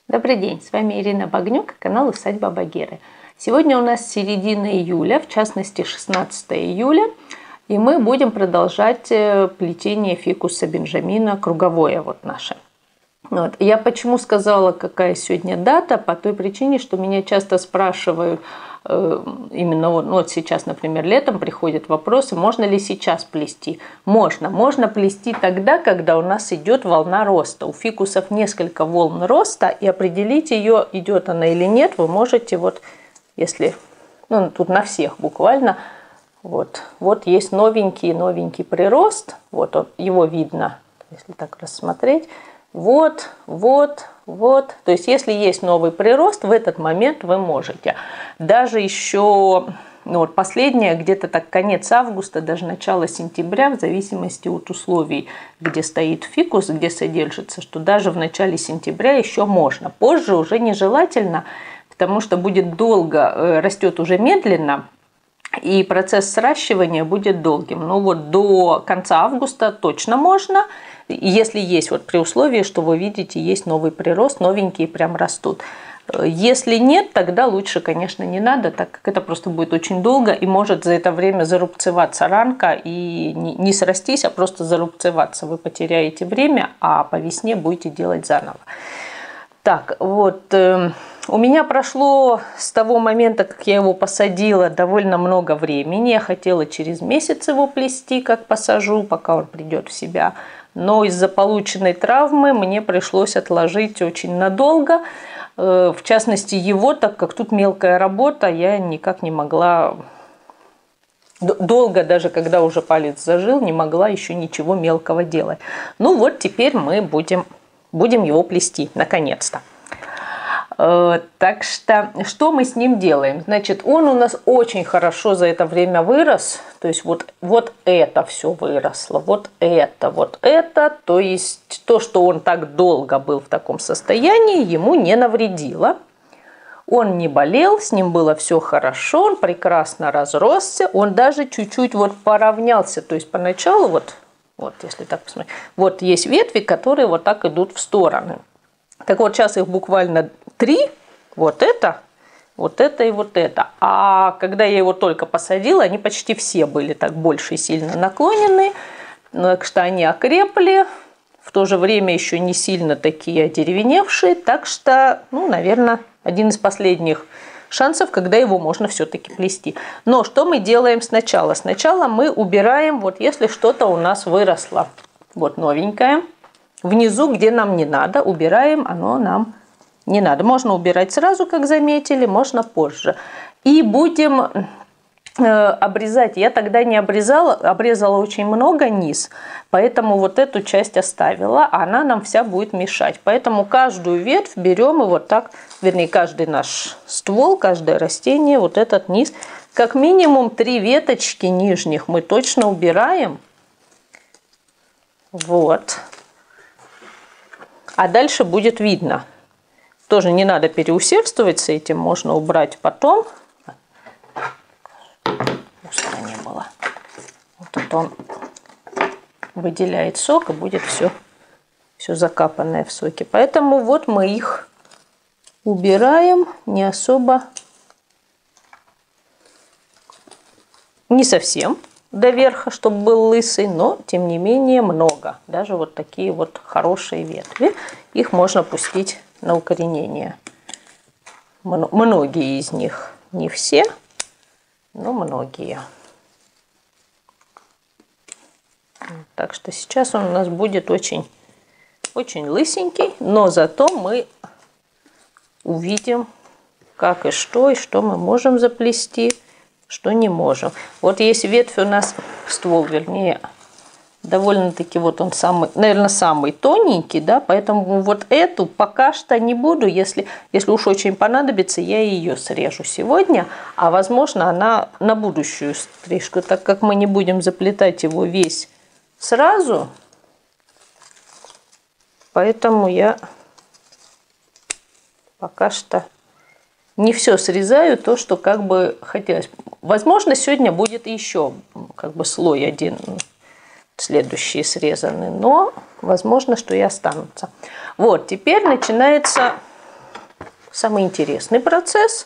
Добрый день, с вами Ирина Багнюк, канал Усадьба Багиры. Сегодня у нас середина июля, в частности 16 июля, и мы будем продолжать плетение фикуса Бенджамина круговое вот наше. Вот. Я почему сказала, какая сегодня дата, по той причине, что меня часто спрашивают, именно вот сейчас, например, летом приходят вопросы, можно ли сейчас плести. Можно плести тогда, когда у нас идет волна роста. У фикусов несколько волн роста, и определить ее, идет она или нет, вы можете, вот если, тут на всех буквально, вот есть новенький прирост, вот он, его видно, если так рассмотреть. Вот. То есть, если есть новый прирост, в этот момент вы можете. Даже еще, последнее, где-то так конец августа, даже начало сентября, в зависимости от условий, где стоит фикус, где содержится, что даже в начале сентября еще можно. Позже уже нежелательно, потому что будет долго, растет уже медленно, и процесс сращивания будет долгим. Но вот до конца августа точно можно, если есть, вот при условии, что вы видите, есть новый прирост, новенькие прям растут. Если нет, тогда лучше, конечно, не надо, так как это просто будет очень долго и может за это время зарубцеваться ранка и не срастись, а просто зарубцеваться. Вы потеряете время, а по весне будете делать заново. Так, вот... У меня прошло с того момента, как я его посадила, довольно много времени. Я хотела через месяц его плести, как посажу, пока он придет в себя. Но из-за полученной травмы мне пришлось отложить очень надолго. В частности, его, так как тут мелкая работа, я никак не могла... Долго, даже когда уже палец зажил, не могла еще ничего мелкого делать. Ну вот теперь мы будем его плести, наконец-то. Так что мы с ним делаем? Значит, он у нас очень хорошо за это время вырос. То есть вот это все выросло, вот это. То есть то, что он так долго был в таком состоянии, ему не навредило. Он не болел, с ним было все хорошо, он прекрасно разросся, он даже чуть-чуть вот поравнялся. То есть поначалу вот если так посмотреть, вот есть ветви, которые вот так идут в стороны. Так вот, сейчас их буквально 3, вот это и вот это. А когда я его только посадила, они почти все были так больше сильно наклонены, так что они окрепли, в то же время еще не сильно такие одеревеневшие, так что, наверное, один из последних шансов, когда его можно все-таки плести. Но что мы делаем сначала? Сначала мы убираем, вот если что-то у нас выросло, вот новенькое, внизу, где нам не надо, убираем, оно нам не надо. Можно убирать сразу, как заметили, можно позже. И будем обрезать. Я тогда не обрезала, обрезала очень много низ, поэтому вот эту часть оставила, а она нам вся будет мешать. Поэтому каждую ветвь берем и вот так, вернее, каждый наш ствол, каждое растение, вот этот низ, как минимум 3 веточки нижних мы точно убираем. Вот. А дальше будет видно. Тоже не надо переусердствовать с этим, можно убрать потом. Пусто не было. Вот тут он выделяет сок, и будет все закапанное в соке. Поэтому вот мы их убираем не особо, не совсем до верха, чтобы был лысый, но тем не менее много. Даже вот такие вот хорошие ветви, их можно пустить на укоренение. Многие из них, не все, но многие. Так что сейчас он у нас будет очень лысенький, но зато мы увидим, как и что мы можем заплести, что не можем. Вот есть ветвь у нас, ствол, вернее, довольно-таки вот он наверное, самый тоненький, да, поэтому вот эту пока что не буду, если уж очень понадобится, я ее срежу сегодня, а возможно она на будущую стрижку, так как мы не будем заплетать его весь сразу, поэтому я пока что не все срезаю, то, что как бы хотелось. Возможно, сегодня будет еще как бы слой один, следующие срезаны, но возможно, что и останутся. Вот, теперь начинается самый интересный процесс.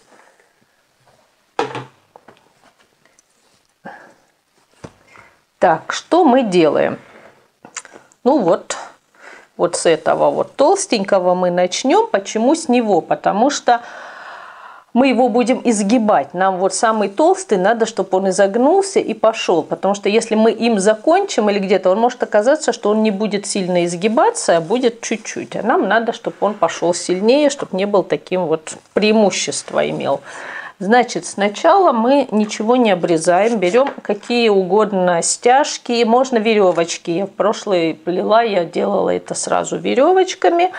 Так, что мы делаем? Ну вот с этого вот толстенького мы начнем. Почему с него? Потому что мы его будем изгибать. Нам вот самый толстый надо, чтобы он изогнулся и пошел. Потому что если мы им закончим или где-то, он может оказаться, что он не будет сильно изгибаться, а будет чуть-чуть. А нам надо, чтобы он пошел сильнее, чтобы не был таким вот преимущество имел. Значит, сначала мы ничего не обрезаем, берем какие угодно стяжки, можно веревочки. Я в прошлой плела, я делала это сразу веревочками,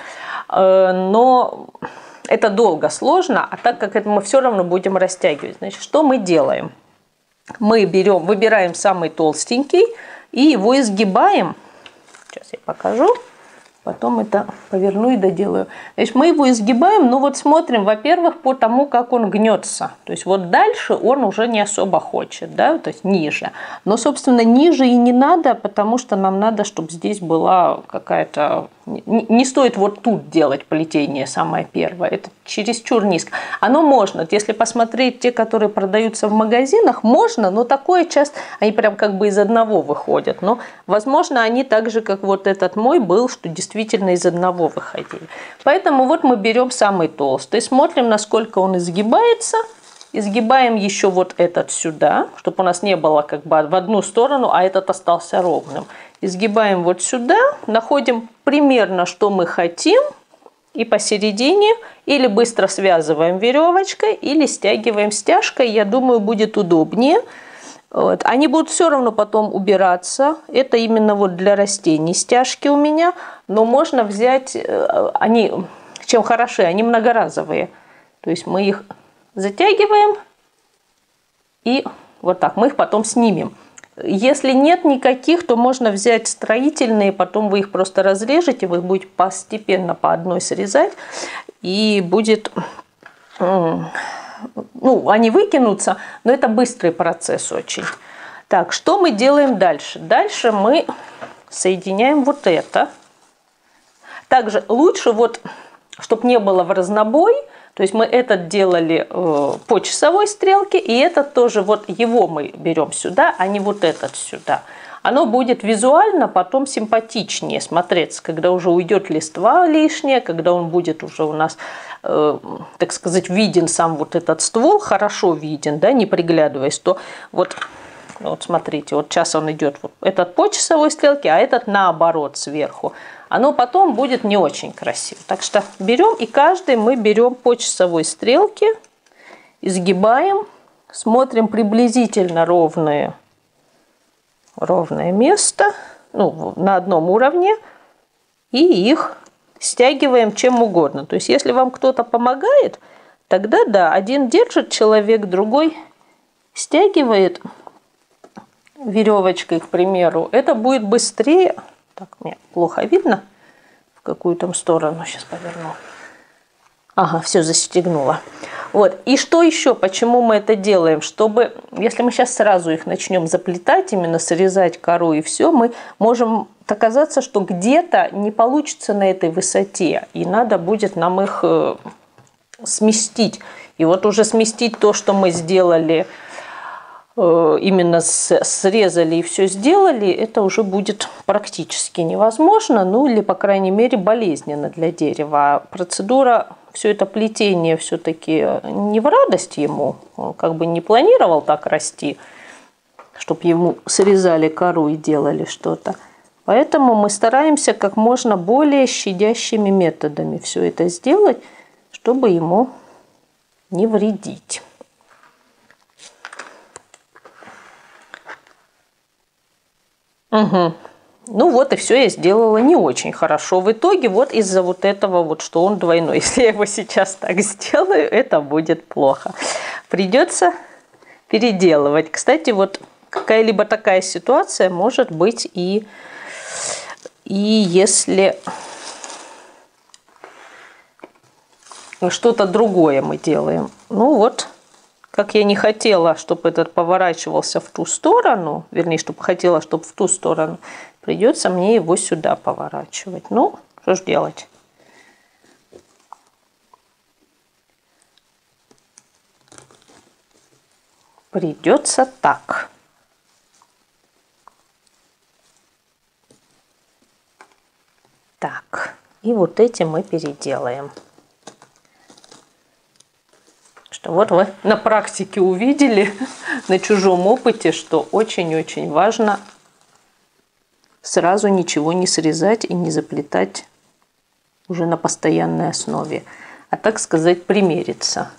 но это долго, сложно, а так как это мы все равно будем растягивать. Значит, что мы делаем? Мы выбираем самый толстенький и его изгибаем. Сейчас я покажу. Потом это поверну и доделаю. Значит, мы его изгибаем, но вот смотрим, во-первых, по тому, как он гнется. То есть вот дальше он уже не особо хочет, да, то есть ниже. Но, собственно, ниже и не надо, потому что нам надо, чтобы здесь была какая-то... Не стоит вот тут делать плетение самое первое. Это чересчур низко. Оно можно. Если посмотреть те, которые продаются в магазинах, можно, но такое часто... Они прям как бы из одного выходят. Но, возможно, они так же, как вот этот мой был, что действительно из одного выходили. Поэтому вот мы берем самый толстый, смотрим, насколько он изгибается. Изгибаем еще вот этот сюда, чтобы у нас не было как бы в одну сторону, а этот остался ровным. Изгибаем вот сюда, находим примерно, что мы хотим, и посередине или быстро связываем веревочкой, или стягиваем стяжкой. Я думаю, будет удобнее. Вот. Они будут все равно потом убираться. Это именно вот для растений стяжки у меня. Но можно взять, они чем хороши, они многоразовые. То есть мы их затягиваем и вот так мы их потом снимем. Если нет никаких, то можно взять строительные, потом вы их просто разрежете, вы их будете постепенно по одной срезать, и будет, ну, они выкинутся, но это быстрый процесс очень. Так, что мы делаем дальше? Дальше мы соединяем вот это. Также лучше вот, чтобы не было в разнобой. То есть мы этот делали по часовой стрелке, и этот тоже, вот его мы берем сюда, а не вот этот сюда. Оно будет визуально потом симпатичнее смотреться, когда уже уйдет листва лишняя, когда он будет уже у нас, так сказать, виден сам вот этот ствол, хорошо виден, да, не приглядываясь, то вот смотрите, вот сейчас он идет вот этот по часовой стрелке, а этот наоборот сверху. Оно потом будет не очень красиво. Так что берем, и каждый мы берем по часовой стрелке, изгибаем, смотрим приблизительно ровное место, ну, на одном уровне, и их стягиваем чем угодно. То есть если вам кто-то помогает, тогда да, один держит человек, другой стягивает веревочкой, к примеру. Это будет быстрее. Так, мне плохо видно, в какую там сторону. Сейчас поверну. Ага, все застегнула. Вот. И что еще? Почему мы это делаем? Чтобы, если мы сейчас сразу их начнем заплетать, именно срезать кору и все, мы можем оказаться, что где-то не получится на этой высоте. И надо будет нам их сместить. И вот уже сместить то, что мы сделали, именно срезали и все сделали, это уже будет практически невозможно, ну или, по крайней мере, болезненно для дерева. А процедура, все это плетение все-таки не в радость ему, он как бы не планировал так расти, чтобы ему срезали кору и делали что-то. Поэтому мы стараемся как можно более щадящими методами все это сделать, чтобы ему не вредить. Угу. Ну вот и все я сделала не очень хорошо. В итоге вот из-за вот этого вот, что он двойной. Если я его сейчас так сделаю, это будет плохо. Придется переделывать. Кстати, вот какая-либо такая ситуация может быть и если что-то другое мы делаем. Ну вот. Как я не хотела, чтобы этот поворачивался в ту сторону, вернее, чтобы хотела, чтобы в ту сторону, придется мне его сюда поворачивать. Ну, что ж делать? придется так. Так, и вот эти мы переделаем. Что вот вы на практике увидели, на чужом опыте, что очень-очень важно сразу ничего не срезать и не заплетать уже на постоянной основе, а, так сказать, примериться.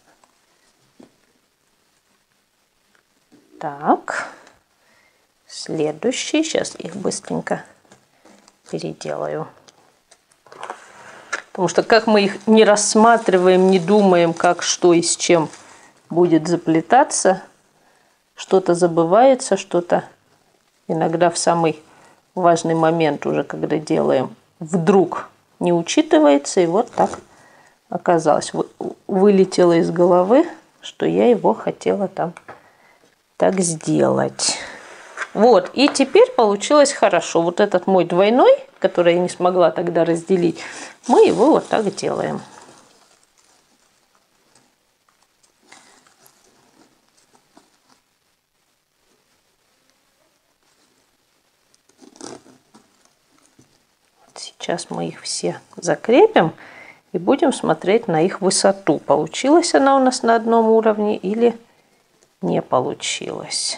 Так, следующий, сейчас их быстренько переделаю. Потому что как мы их не рассматриваем, не думаем, как, что и с чем будет заплетаться, что-то забывается, что-то иногда в самый важный момент уже, когда делаем, вдруг не учитывается, и вот так оказалось. Вылетело из головы, что я его хотела там так сделать. Вот, и теперь получилось хорошо. Вот этот мой двойной, который я не смогла тогда разделить, мы его вот так делаем. Сейчас мы их все закрепим и будем смотреть на их высоту. Получилась она у нас на одном уровне или не получилось.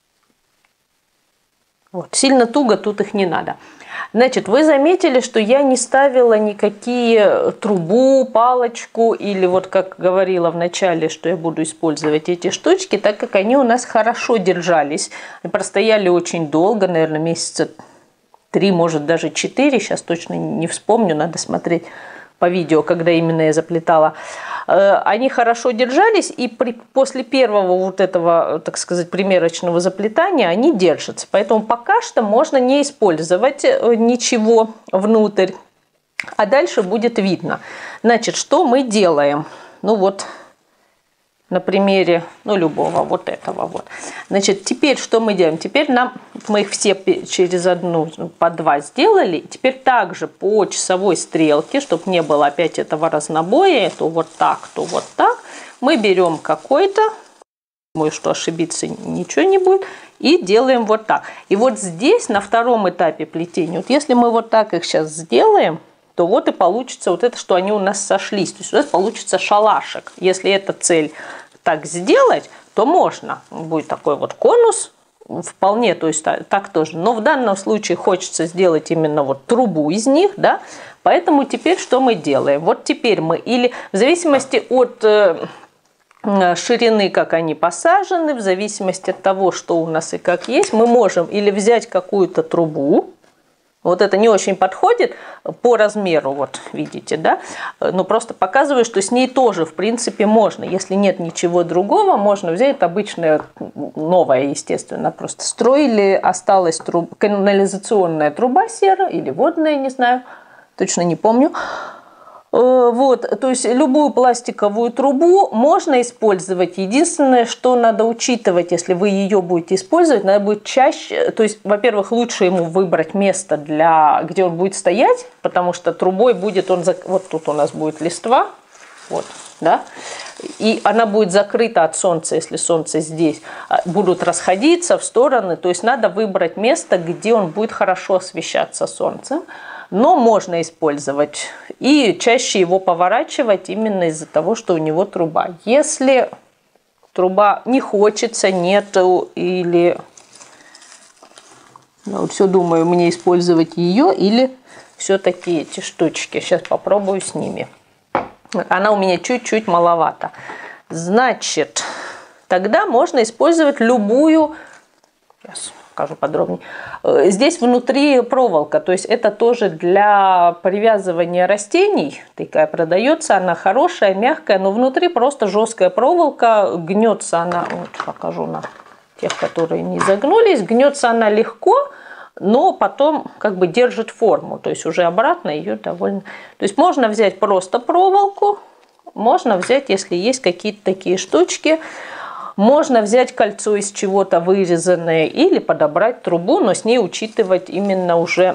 Вот. Сильно туго тут их не надо. Значит, вы заметили, что я не ставила никакие трубу, палочку или вот как говорила в начале, что я буду использовать эти штучки, так как они у нас хорошо держались. И простояли очень долго, наверное, месяца 3, может даже 4, сейчас точно не вспомню, надо смотреть по видео, когда именно я заплетала. Они хорошо держались, и после первого вот этого, так сказать, примерочного заплетания они держатся. Поэтому пока что можно не использовать ничего внутрь, а дальше будет видно. Значит, что мы делаем? Ну вот, на примере, ну, любого вот этого вот. Значит, теперь что мы делаем? Теперь мы их все через одну по 2 сделали. Теперь также по часовой стрелке, чтобы не было опять этого разнобоя, то вот так, мы берем какой-то, думаю, что ошибиться ничего не будет, и делаем вот так. И вот здесь, на втором этапе плетения, вот если мы вот так их сейчас сделаем, то вот и получится вот это, что они у нас сошлись. То есть у нас получится шалашик. Если эта цель так сделать, то можно. Будет такой вот конус, вполне, то есть так тоже. Но в данном случае хочется сделать именно вот трубу из них, да. Поэтому теперь что мы делаем? Вот теперь мы или в зависимости от ширины, как они посажены, в зависимости от того, что у нас и как есть, мы можем или взять какую-то трубу. Вот это не очень подходит по размеру, вот видите, да? Но просто показываю, что с ней тоже, в принципе, можно. Если нет ничего другого, можно взять обычное, новое, естественно, просто строили, осталась канализационная труба серая или водная, не знаю, точно не помню. Вот, то есть любую пластиковую трубу можно использовать. Единственное, что надо учитывать, если вы ее будете использовать, надо будет чаще, то есть, во-первых, лучше ему выбрать место, где он будет стоять, потому что трубой будет он, вот тут у нас будет листва, вот, да, и она будет закрыта от солнца, если солнце здесь, будут расходиться в стороны, то есть надо выбрать место, где он будет хорошо освещаться солнцем. Но можно использовать и чаще его поворачивать именно из-за того, что у него труба. Если труба не хочется, нету или... Ну, вот все думаю, мне использовать ее или все-таки эти штучки. Сейчас попробую с ними. Она у меня чуть-чуть маловато. Значит, тогда можно использовать любую... Сейчас покажу подробнее. Здесь внутри проволока, то есть это тоже для привязывания растений. Такая продается, она хорошая, мягкая, но внутри просто жесткая проволока. Гнется она, вот покажу на тех, которые не загнулись, гнется она легко, но потом как бы держит форму, то есть уже обратно ее довольно... То есть можно взять просто проволоку, можно взять, если есть какие-то такие штучки, можно взять кольцо из чего-то вырезанное или подобрать трубу, но с ней учитывать именно уже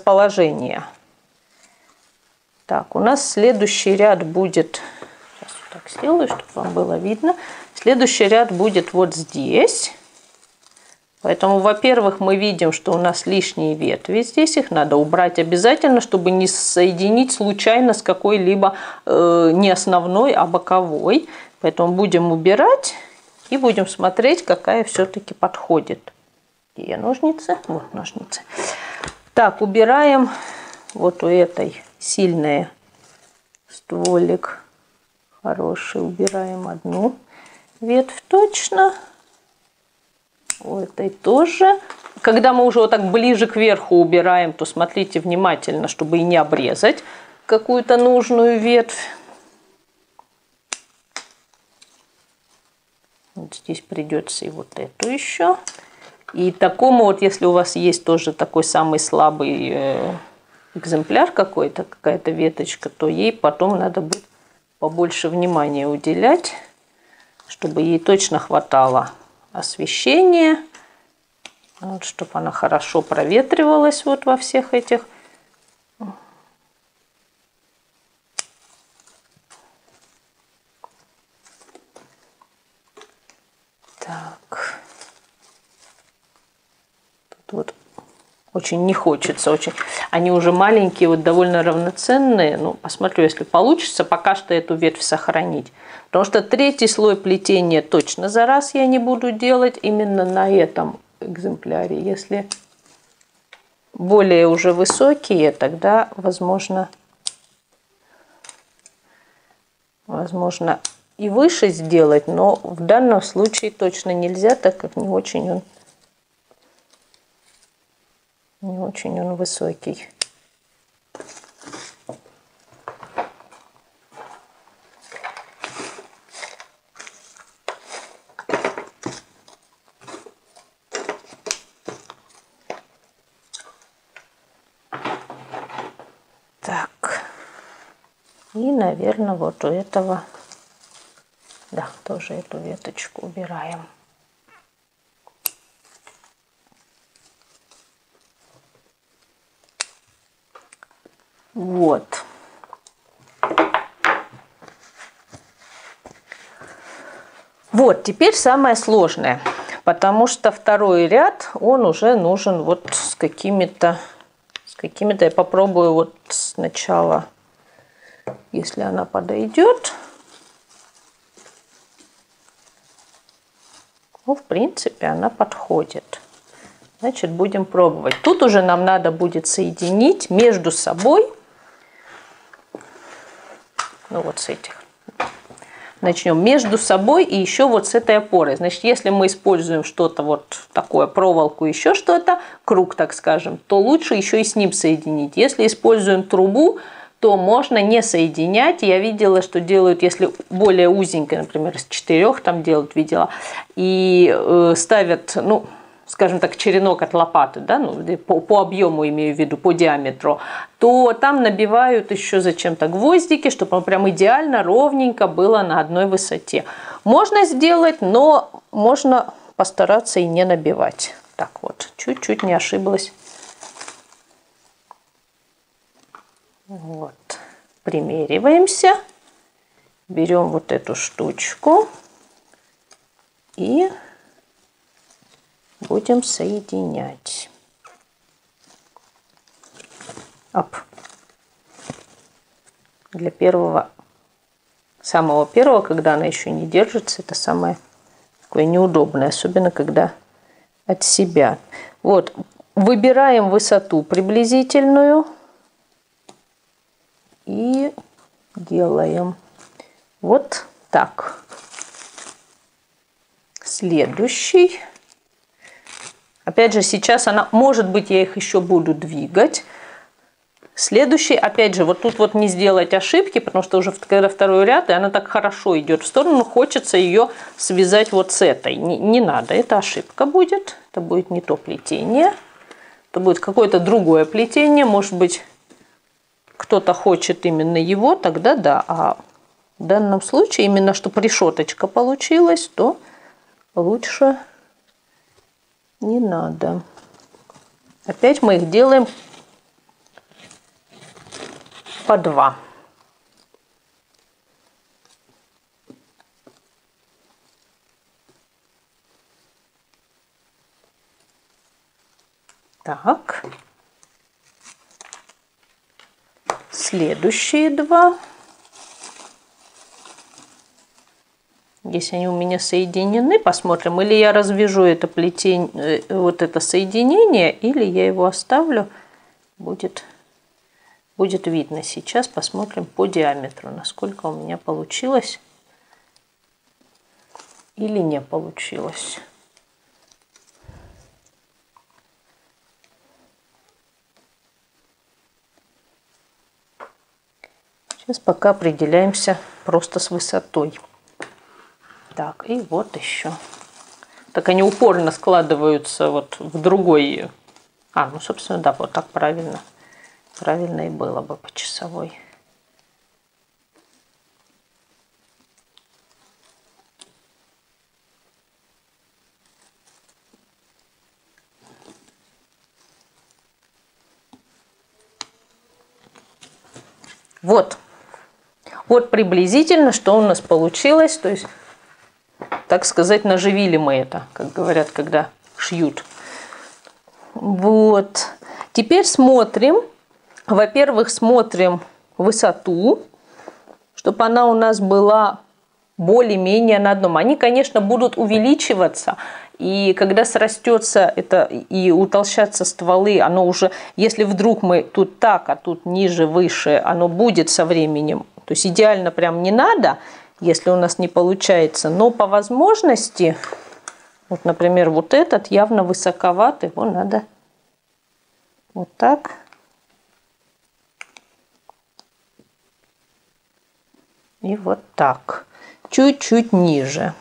расположение. Так, у нас следующий ряд будет... Сейчас так сделаю, чтобы вам было видно. Следующий ряд будет вот здесь. Поэтому, во-первых, мы видим, что у нас лишние ветви здесь. Их надо убрать обязательно, чтобы не соединить случайно с какой-либо не основной, а боковой. Поэтому будем убирать и будем смотреть, какая все-таки подходит. Где ножницы? Вот ножницы. Так, убираем вот у этой сильный стволик. Хороший. Убираем одну ветвь точно. У этой тоже. Когда мы уже вот так ближе к верху убираем, то смотрите внимательно, чтобы и не обрезать какую-то нужную ветвь. Вот здесь придется и вот эту еще. И такому вот, если у вас есть тоже такой самый слабый экземпляр какой-то, какая-то веточка, то ей потом надо будет побольше внимания уделять, чтобы ей точно хватало освещение, вот, чтобы она хорошо проветривалась вот во всех этих. Так. Тут вот очень не хочется, очень. Они уже маленькие, вот довольно равноценные. Ну, посмотрю, если получится, пока что эту ветвь сохранить. Потому что третий слой плетения точно за раз я не буду делать именно на этом экземпляре. Если более уже высокие, тогда возможно и выше сделать, но в данном случае точно нельзя, так как не очень он высокий. Так. И, наверное, вот у этого, да, тоже эту веточку убираем. Вот. Вот, теперь самое сложное, потому что второй ряд, он уже нужен вот с какими-то, я попробую вот сначала, если она подойдет. Ну, в принципе, она подходит. Значит, будем пробовать. Тут уже нам надо будет соединить между собой. Ну, вот с этих. Начнем между собой и еще вот с этой опорой. Значит, если мы используем что-то вот такое, проволоку, еще что-то, круг, так скажем, то лучше еще и с ним соединить. Если используем трубу, то можно не соединять. Я видела, что делают, если более узенькое, например, из 4 там делают, видела, и ставят, ну, скажем так, черенок от лопаты, да, ну, по объему имею в виду, по диаметру, то там набивают еще зачем-то гвоздики, чтобы оно прям идеально ровненько было на одной высоте. Можно сделать, но можно постараться и не набивать. Так вот, чуть-чуть не ошиблась. Вот, примериваемся, берем вот эту штучку и будем соединять. Оп. Для первого, самого первого, когда она еще не держится, это самое такое неудобное, особенно когда от себя. Вот, выбираем высоту приблизительную и делаем вот так. Следующий. Опять же, сейчас она, может быть, я их еще буду двигать. Следующий, опять же, вот тут вот не сделать ошибки, потому что уже когда второй ряд, и она так хорошо идет в сторону, хочется ее связать вот с этой. Не надо, это ошибка будет. Это будет не то плетение. Это будет какое-то другое плетение. Может быть, кто-то хочет именно его, тогда да. А в данном случае, именно чтобы решеточка получилась, то лучше не надо. Опять мы их делаем по 2. Так. Следующие два. Если они у меня соединены, посмотрим. Или я развяжу это плетение, вот это соединение, или я его оставлю. Будет видно. Сейчас посмотрим по диаметру, насколько у меня получилось или не получилось. Сейчас пока определяемся просто с высотой. Так, и вот еще. Так они упорно складываются вот в другой. Ну, собственно, да, вот так правильно. Правильно и было бы по часовой. Вот. Вот приблизительно, что у нас получилось. То есть, так сказать, наживили мы это, как говорят, когда шьют. Вот. Теперь смотрим. Во-первых, смотрим высоту, чтобы она у нас была более-менее на одном. Они, конечно, будут увеличиваться. И когда срастется это и утолщаться стволы, оно уже, если вдруг мы тут так, а тут ниже, выше, оно будет со временем. То есть идеально прям не надо, если у нас не получается. Но по возможности, вот, например, вот этот явно высоковат, его надо вот так. И вот так. Чуть-чуть ниже.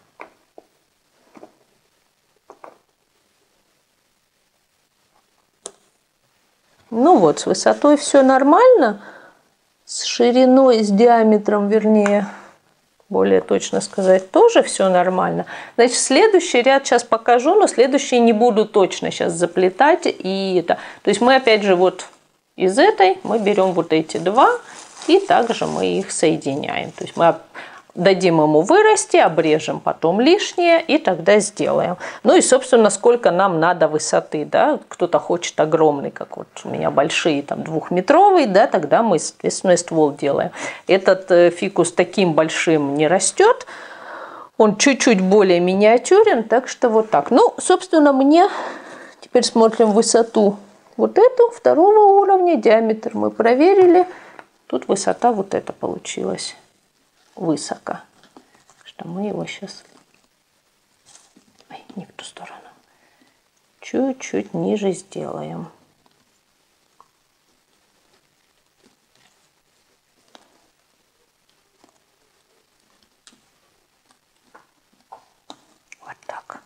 Ну вот, с высотой все нормально. С шириной, с диаметром, вернее, более точно сказать, тоже все нормально. Значит, следующий ряд сейчас покажу, но следующий не буду точно сейчас заплетать. И это. То есть мы опять же вот из этой мы берем вот эти два и также мы их соединяем. То есть мы дадим ему вырасти, обрежем потом лишнее и тогда сделаем. Ну и, собственно, сколько нам надо высоты, да, кто-то хочет огромный, как вот у меня большие, там, 2-метровый, да, тогда мы, соответственно, ствол делаем. Этот фикус таким большим не растет, он чуть-чуть более миниатюрен, так что вот так. Ну, собственно, мне, теперь смотрим высоту вот эту, второго уровня, диаметр мы проверили, тут высота вот эта получилась. Высоко, что мы его сейчас, не в ту сторону, чуть-чуть ниже сделаем. Вот так.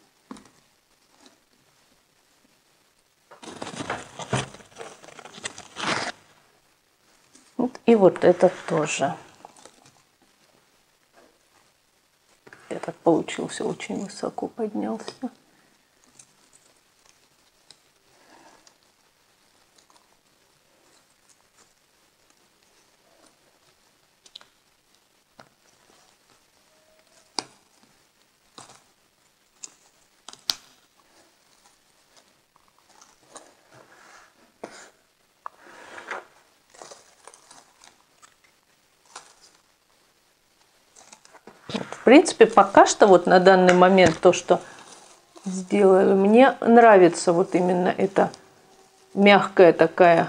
И вот этот тоже. Этот получился очень высоко, поднялся. В принципе, пока что вот на данный момент то, что сделаю, мне нравится вот именно эта мягкая такая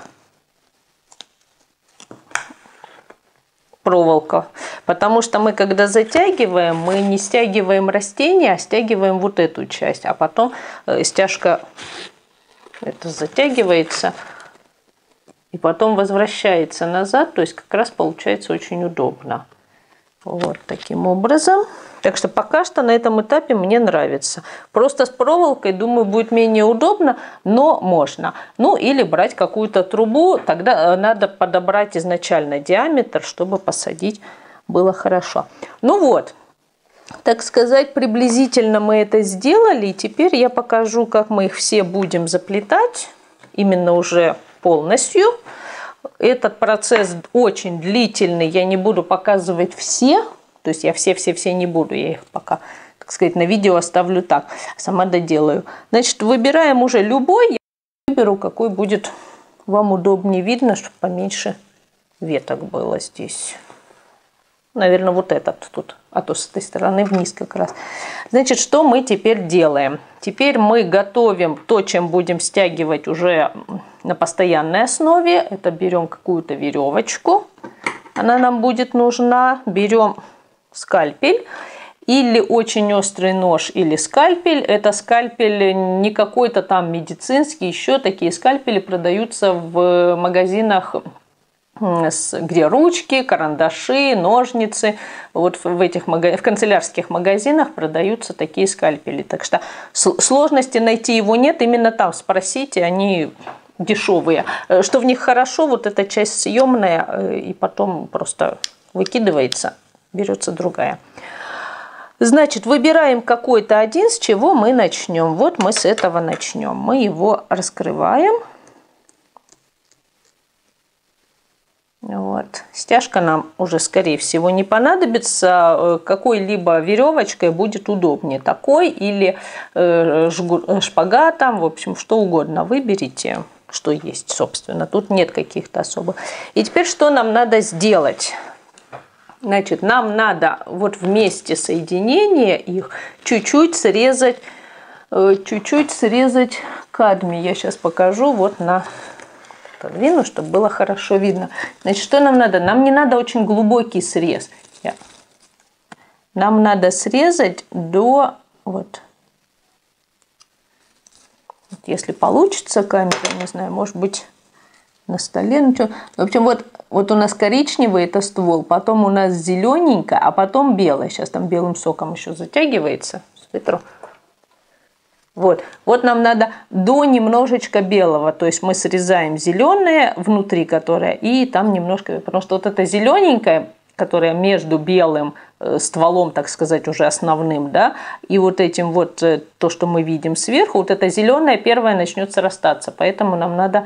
проволока. Потому что мы, когда затягиваем, мы не стягиваем растение, а стягиваем вот эту часть. А потом стяжка это затягивается и потом возвращается назад. То есть как раз получается очень удобно. Вот таким образом. Так что пока что на этом этапе мне нравится. Просто с проволокой, думаю, будет менее удобно, но можно. Ну или брать какую-то трубу, тогда надо подобрать изначально диаметр, чтобы посадить было хорошо. Ну вот, так сказать, приблизительно мы это сделали. И теперь я покажу, как мы их все будем заплетать, именно уже полностью. Этот процесс очень длительный, я не буду показывать все, то есть я все не буду, я их пока, так сказать, на видео оставлю так, сама доделаю. Значит, выбираем уже любой. Выберу, какой будет вам удобнее видно, чтобы поменьше веток было здесь. Наверное, вот этот тут, а то с этой стороны вниз как раз. Значит, что мы теперь делаем? Теперь мы готовим то, чем будем стягивать уже на постоянной основе. Это берем какую-то веревочку, она нам будет нужна. Берем скальпель или очень острый нож, или скальпель. Это скальпель не какой-то там медицинский, еще такие скальпели продаются в магазинах, где ручки, карандаши, ножницы. Вот в канцелярских магазинах продаются такие скальпели. Так что сложности найти его нет. Именно там спросите, они дешевые. Что в них хорошо, вот эта часть съемная, и потом просто выкидывается, берется другая. Значит, выбираем какой-то один, с чего мы начнем. Вот мы с этого начнем. Мы его раскрываем. Вот. Стяжка нам уже, скорее всего, не понадобится. Какой-либо веревочкой будет удобнее. Такой или шпагатом, в общем, что угодно выберите, что есть, собственно. Тут нет каких-то особых. И теперь что нам надо сделать? Значит, нам надо вот в месте соединения их чуть-чуть срезать кадмий. Я сейчас покажу вот на... Подвину, чтобы было хорошо видно. Значит, что нам надо? Нам не надо очень глубокий срез. Нам надо срезать до вот. Если получится камера, не знаю, может быть на столе. Ну, что. В общем, вот у нас коричневый это ствол, потом у нас зелененькое, а потом белое. Сейчас там белым соком еще затягивается с ветру. Вот нам надо до немножечко белого, то есть мы срезаем зеленое внутри, которое, и там немножко, потому что вот это зелененькое, которое между белым стволом, так сказать, уже основным, да, и вот этим вот то, что мы видим сверху, вот это зеленое первое начнет срастаться, поэтому нам надо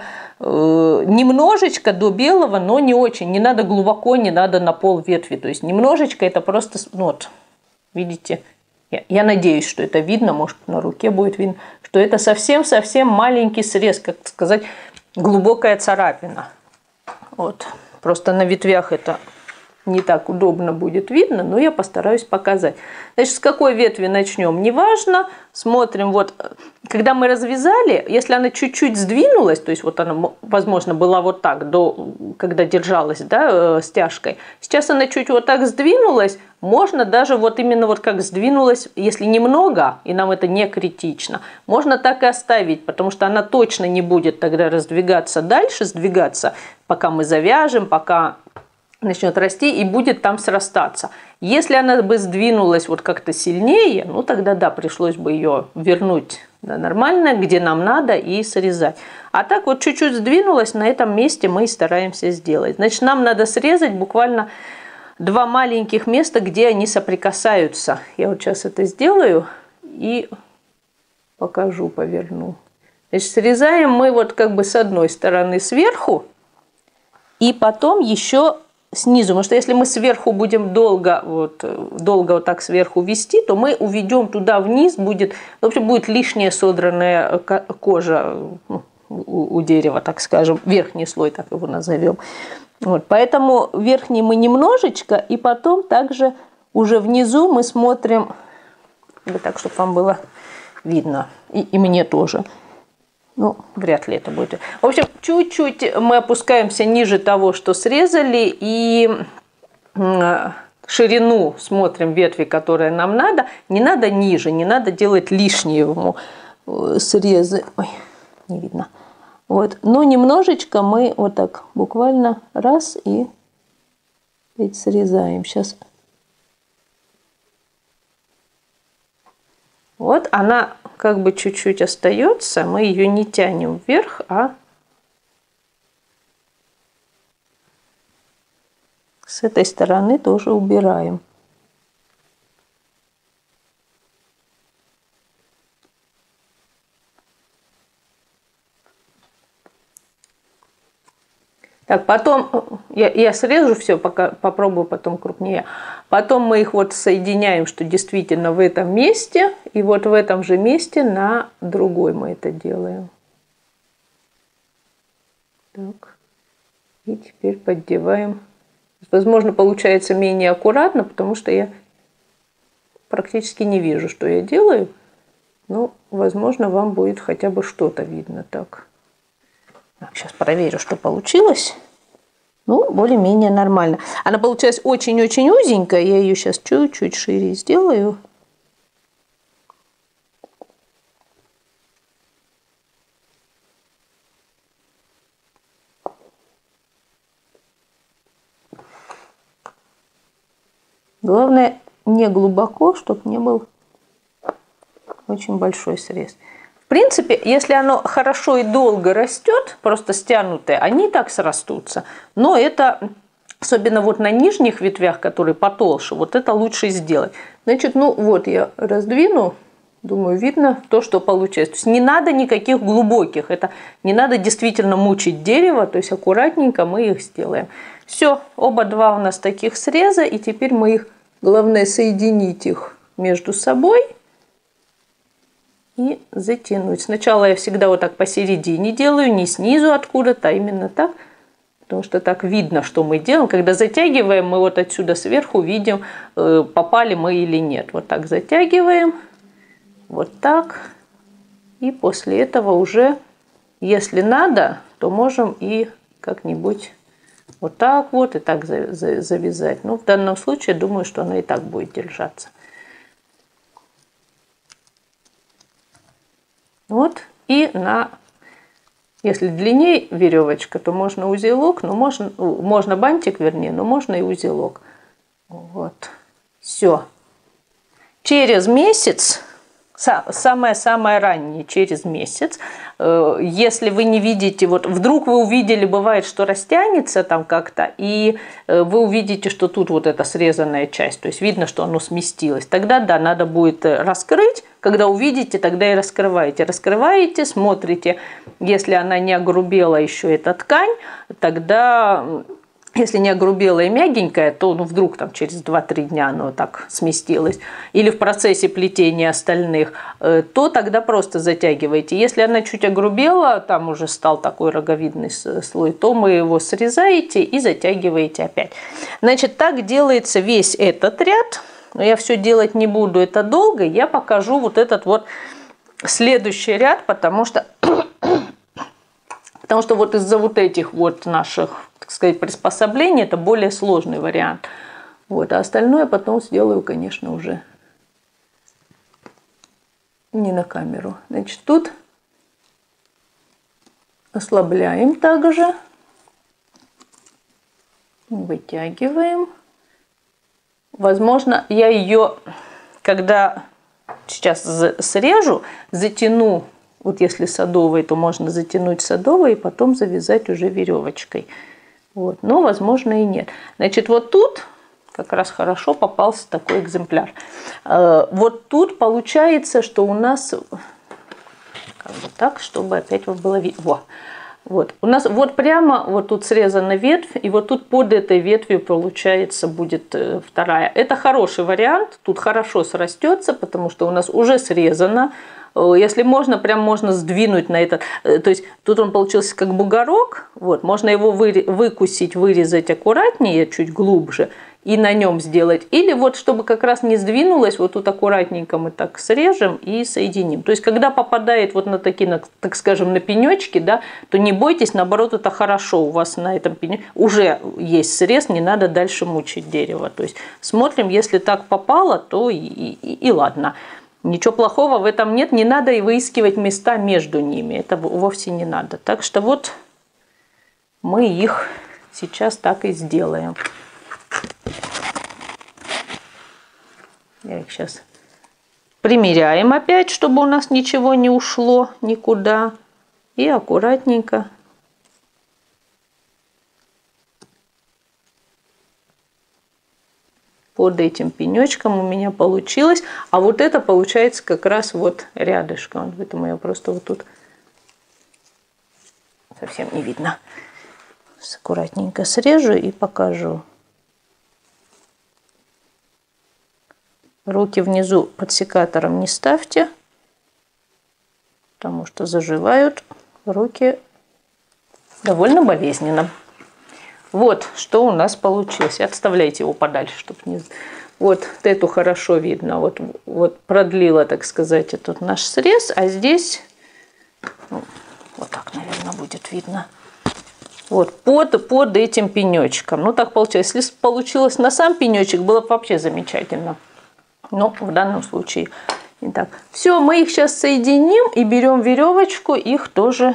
немножечко до белого, но не очень, не надо глубоко, не надо на пол ветви, то есть немножечко это просто, ну, вот, видите. Я надеюсь, что это видно, может, на руке будет видно, что это совсем-совсем маленький срез, как сказать, глубокая царапина. Вот. Просто на ветвях это не так удобно будет видно, но я постараюсь показать. Значит, с какой ветви начнем? Неважно. Смотрим, вот, когда мы развязали, если она чуть-чуть сдвинулась, то есть вот она, возможно, была вот так, когда держалась, да, стяжкой. Сейчас она чуть вот так сдвинулась, можно даже вот именно вот как сдвинулась, если немного, и нам это не критично, можно так и оставить, потому что она точно не будет тогда раздвигаться дальше, сдвигаться, пока мы завяжем, пока начнет расти и будет там срастаться. Если она бы сдвинулась вот как-то сильнее, ну тогда да, пришлось бы ее вернуть нормально, где нам надо, и срезать. А так вот чуть-чуть сдвинулась, на этом месте мы и стараемся сделать. Значит, нам надо срезать буквально 2 маленьких места, где они соприкасаются. Я вот сейчас это сделаю и покажу, поверну. Значит, срезаем мы вот как бы с одной стороны сверху, и потом еще снизу, потому что если мы сверху будем долго вот так сверху вести, то мы уведем туда вниз, будет, в общем, будет лишняя содранная кожа у дерева, так скажем, верхний слой, так его назовем. Вот, поэтому верхний мы немножечко, и потом также уже внизу мы смотрим, так, чтобы вам было видно, и мне тоже. Ну, вряд ли это будет. В общем, чуть-чуть мы опускаемся ниже того, что срезали, и ширину смотрим ветви, которые нам надо. Не надо ниже, не надо делать лишние ему срезы. Ой, не видно. Вот. Но немножечко мы вот так буквально раз и срезаем. Сейчас. Вот она как бы чуть-чуть остается, мы ее не тянем вверх, а с этой стороны тоже убираем. Так, потом я срежу все, пока попробую потом крупнее. Потом мы их вот соединяем, что действительно в этом месте, и вот в этом же месте на другой мы это делаем. Так. И теперь поддеваем. Возможно, получается менее аккуратно, потому что я практически не вижу, что я делаю. Но, возможно, вам будет хотя бы что-то видно. Так. Сейчас проверю, что получилось. Ну, более-менее нормально. Она получилась очень-очень узенькая. Я ее сейчас чуть-чуть шире сделаю. Главное, не глубоко, чтобы не был очень большой срез. В принципе, если оно хорошо и долго растет, просто стянутое, они и так срастутся. Но это, особенно вот на нижних ветвях, которые потолще, вот это лучше сделать. Значит, ну вот я раздвину, думаю, видно то, что получается. То есть не надо никаких глубоких, это не надо действительно мучить дерево, то есть аккуратненько мы их сделаем. Все, оба два у нас таких среза, и теперь мы их, главное, соединить их между собой и затянуть. Сначала я всегда вот так посередине делаю, не снизу откуда-то, а именно так, потому что так видно, что мы делаем. Когда затягиваем, мы вот отсюда сверху видим, попали мы или нет. Вот так затягиваем, вот так, и после этого уже, если надо, то можем и как-нибудь вот так вот и так завязать. Но в данном случае, думаю, что она и так будет держаться. Вот, и если длиннее веревочка, то можно узелок, но можно бантик, вернее, но можно и узелок. Вот, все. Через месяц, самое-самое раннее, через месяц, если вы не видите, вот вдруг вы увидели, бывает, что растянется там как-то, и вы увидите, что тут вот эта срезанная часть, то есть видно, что оно сместилось, тогда да, надо будет раскрыть, когда увидите, тогда и раскрываете. Раскрываете, смотрите, если она не огрубела еще эта ткань, тогда, если не огрубела и мягенькая, то вдруг там через 2-3 дня оно так сместилось, или в процессе плетения остальных, то тогда просто затягиваете. Если она чуть огрубела, там уже стал такой роговидный слой, то вы его срезаете и затягиваете опять. Значит, так делается весь этот ряд. Но я все делать не буду, это долго. Я покажу вот этот вот следующий ряд, потому что вот из-за вот этих вот наших, так сказать, приспособлений это более сложный вариант. Вот, а остальное потом сделаю, конечно, уже не на камеру. Значит, тут ослабляем также, вытягиваем. Возможно, я ее, когда сейчас срежу, затяну, вот если садовой, то можно затянуть садовой и потом завязать уже веревочкой. Вот. Но, возможно, и нет. Значит, вот тут как раз хорошо попался такой экземпляр. Вот тут получается, что у нас, как бы так, чтобы опять вот было видно. Во. Вот. У нас вот прямо вот тут срезана ветвь, и вот тут под этой ветвью, получается, будет вторая. Это хороший вариант, тут хорошо срастется, потому что у нас уже срезано. Если можно, прям можно сдвинуть на этот. То есть тут он получился как бугорок, вот, можно его выкусить, вырезать аккуратнее, чуть глубже, и на нем сделать. Или вот, чтобы как раз не сдвинулось, вот тут аккуратненько мы так срежем и соединим. То есть, когда попадает вот на такие, так скажем, на пенечки, да, то не бойтесь, наоборот, это хорошо. У вас на этом пенечке уже есть срез, не надо дальше мучить дерево. То есть, смотрим, если так попало, то и ладно. Ничего плохого в этом нет, не надо и выискивать места между ними. Это вовсе не надо. Так что вот мы их сейчас так и сделаем. Я их сейчас примеряем опять, чтобы у нас ничего не ушло никуда. И аккуратненько под этим пенечком у меня получилось. А вот это получается как раз вот рядышком. Поэтому я просто вот тут совсем не видно. Аккуратненько срежу и покажу. Руки внизу под секатором не ставьте, потому что заживают руки довольно болезненно. Вот что у нас получилось. Отставляйте его подальше, чтобы не... Вот эту хорошо видно. Вот продлила, так сказать, этот наш срез. А здесь, ну, вот так, наверное, будет видно. Вот под этим пенечком. Ну, так получилось. Если получилось на сам пенечек, было бы вообще замечательно. Но в данном случае не так. Все, мы их сейчас соединим и берем веревочку, их тоже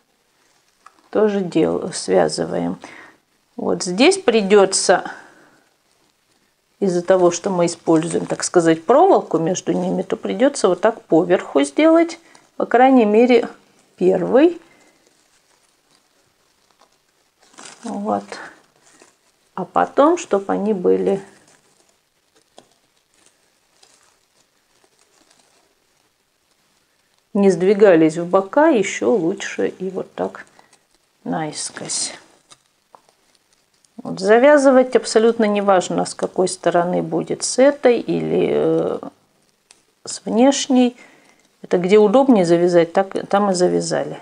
связываем. Вот здесь придется, из-за того, что мы используем, так сказать, проволоку между ними, то придется вот так поверху сделать, по крайней мере, первый. Вот. А потом, чтобы они были не сдвигались в бока, еще лучше и вот так наискось. Вот. Завязывать абсолютно не важно, с какой стороны будет, с этой или с внешней. Это где удобнее завязать, так, там и завязали.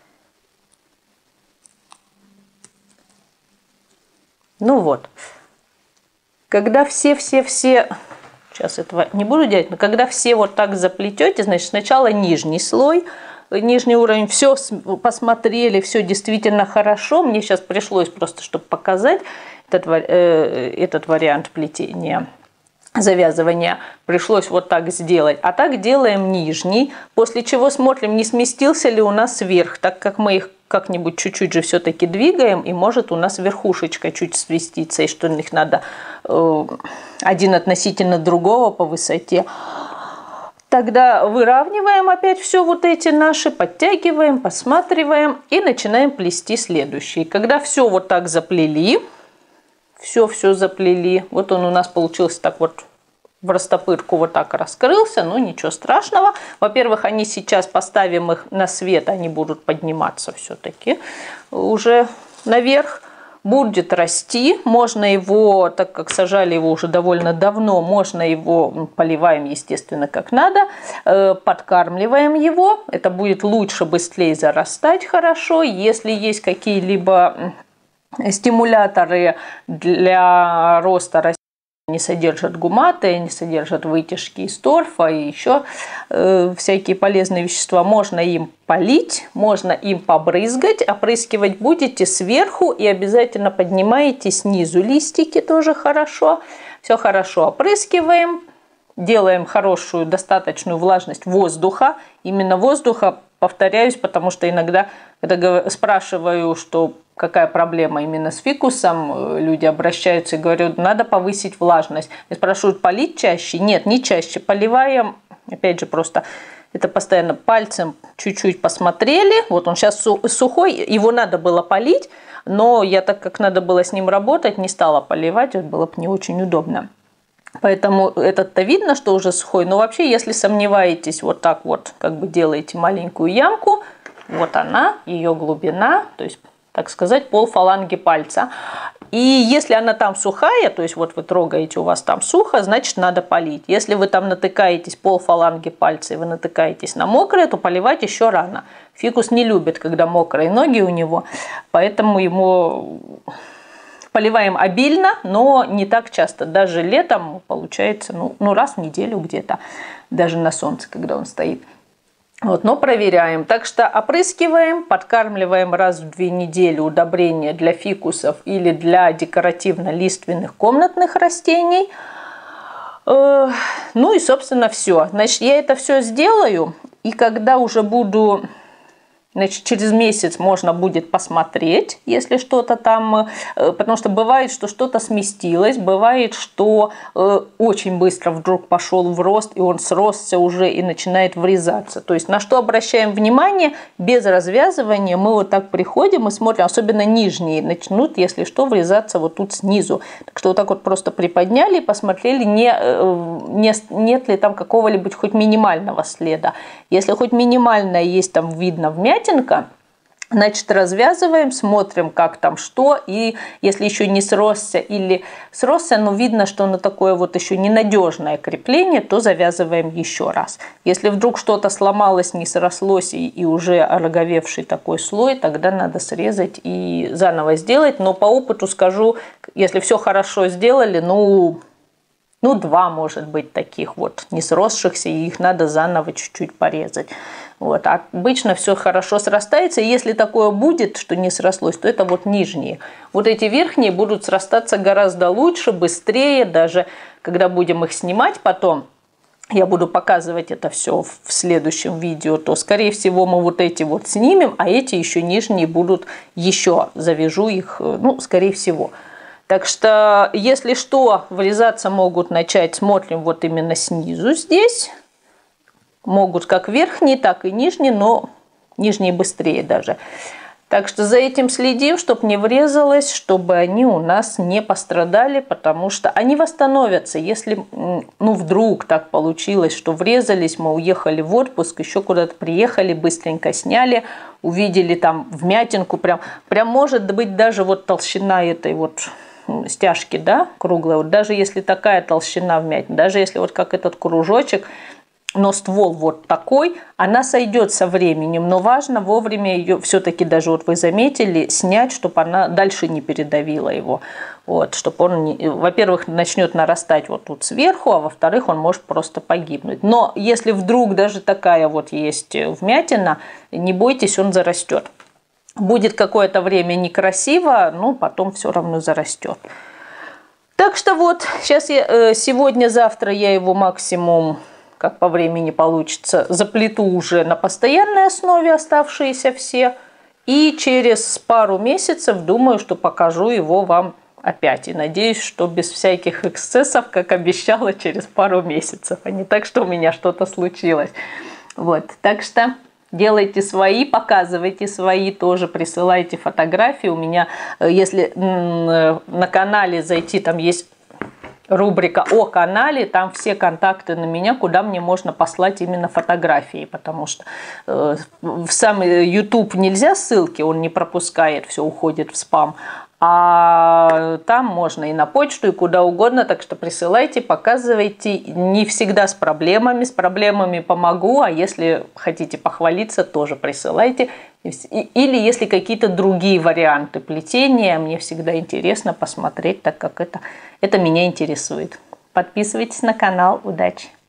Ну вот. Когда все, сейчас этого не буду делать, но когда все вот так заплетете, значит, сначала нижний слой, нижний уровень, все посмотрели, все действительно хорошо. Мне сейчас пришлось просто, чтобы показать этот вариант плетения, завязывания, пришлось вот так сделать. А так делаем нижний, после чего смотрим, не сместился ли у нас вверх, так как мы их как-нибудь чуть-чуть же все-таки двигаем, и может у нас верхушечка чуть свистится, и что их надо один относительно другого по высоте. Тогда выравниваем опять все вот эти наши, подтягиваем, посматриваем и начинаем плести следующий. Когда все вот так заплели, все заплели, вот он у нас получился так вот в растопырку, вот так раскрылся, но ничего страшного. Во-первых, они сейчас поставим их на свет, они будут подниматься все-таки уже наверх. Будет расти, можно его, так как сажали его уже довольно давно, можно его, поливаем, естественно, как надо, подкармливаем его, это будет лучше, быстрее зарастать хорошо. Если есть какие-либо стимуляторы для роста растений, не содержат гуматы, не содержат вытяжки из торфа и еще всякие полезные вещества. Можно им полить, можно им побрызгать. Опрыскивать будете сверху и обязательно поднимаете снизу листики, тоже хорошо. Все хорошо опрыскиваем, делаем хорошую достаточную влажность воздуха. Именно воздуха, повторяюсь, потому что иногда, когда спрашиваю, что какая проблема именно с фикусом, люди обращаются и говорят, надо повысить влажность. И спрашивают, полить чаще? Нет, не чаще. Поливаем, опять же, просто это постоянно пальцем чуть-чуть посмотрели. Вот он сейчас сухой, его надо было полить, но я, так как надо было с ним работать, не стала поливать, вот было бы не очень удобно. Поэтому этот-то видно, что уже сухой. Но вообще, если сомневаетесь, вот так вот как бы делаете маленькую ямку, вот она, ее глубина, то есть, так сказать, полфаланги пальца. И если она там сухая, то есть вот вы трогаете, у вас там сухо, значит надо полить. Если вы там натыкаетесь полфаланги пальца и вы натыкаетесь на мокрое, то поливать еще рано. Фикус не любит, когда мокрые ноги у него, поэтому ему поливаем обильно, но не так часто. Даже летом получается ну раз в неделю где-то, даже на солнце, когда он стоит. Вот, но проверяем. Так что опрыскиваем, подкармливаем раз в 2 недели удобрения для фикусов или для декоративно-лиственных комнатных растений. Ну и, собственно, все. Значит, я это все сделаю, и когда уже буду... Значит, через месяц можно будет посмотреть, если что-то там, потому что бывает, что что-то сместилось, бывает, что очень быстро вдруг пошел в рост, и он сросся уже и начинает врезаться. То есть на что обращаем внимание, без развязывания мы вот так приходим и смотрим, особенно нижние начнут, если что, врезаться вот тут снизу. Так что вот так вот просто приподняли и посмотрели, нет ли там какого-либо хоть минимального следа. Если хоть минимальное есть, там видно вмятинка, Значит, развязываем, смотрим, как там что, и если еще не сросся или сросся, но видно, что оно такое вот еще ненадежное крепление, то завязываем еще раз. Если вдруг что-то сломалось, не срослось и уже ороговевший такой слой, тогда надо срезать и заново сделать. Но по опыту скажу, если все хорошо сделали, ну 2, может быть, таких вот не сросшихся, и их надо заново чуть-чуть порезать. Вот. А обычно все хорошо срастается, и если такое будет, что не срослось, то это вот нижние. Вот эти верхние будут срастаться гораздо лучше, быстрее, даже когда будем их снимать потом, я буду показывать это все в следующем видео, то, скорее всего, мы вот эти вот снимем, а эти еще нижние будут еще, завяжу их, ну, скорее всего. Так что, если что, врезаться могут начать, смотрим вот именно снизу здесь. Могут как верхние, так и нижние, но нижние быстрее даже. Так что за этим следим, чтобы не врезалось, чтобы они у нас не пострадали, потому что они восстановятся. Если вдруг так получилось, что врезались, мы уехали в отпуск, еще куда-то приехали, быстренько сняли, увидели там вмятинку, прям может быть даже вот толщина этой вот стяжки, да, круглая, вот даже если такая толщина вмятина, даже если вот как этот кружочек, но ствол вот такой, она сойдет со временем, но важно вовремя ее все-таки, даже вот вы заметили, снять, чтобы она дальше не передавила его. Вот, чтобы он, во-первых, начнет нарастать вот тут сверху, а во-вторых, он может просто погибнуть. Но если вдруг даже такая вот есть вмятина, не бойтесь, он зарастет. Будет какое-то время некрасиво, но потом все равно зарастет. Так что вот, сегодня-завтра я его максимум, как по времени получится, заплету уже на постоянной основе оставшиеся все. И через пару месяцев, думаю, что покажу его вам опять. И надеюсь, что без всяких эксцессов, как обещала, через пару месяцев. А не так, что у меня что-то случилось. Вот, так что делайте свои, показывайте свои, тоже присылайте фотографии. У меня, если на канале зайти, там есть рубрика о канале, там все контакты на меня, куда мне можно послать именно фотографии, потому что в сам YouTube нельзя ссылки, он не пропускает, все уходит в спам, а там можно и на почту, и куда угодно, так что присылайте, показывайте, не всегда с проблемами помогу, а если хотите похвалиться, тоже присылайте. Или если какие-то другие варианты плетения, мне всегда интересно посмотреть, так как это меня интересует. Подписывайтесь на канал. Удачи!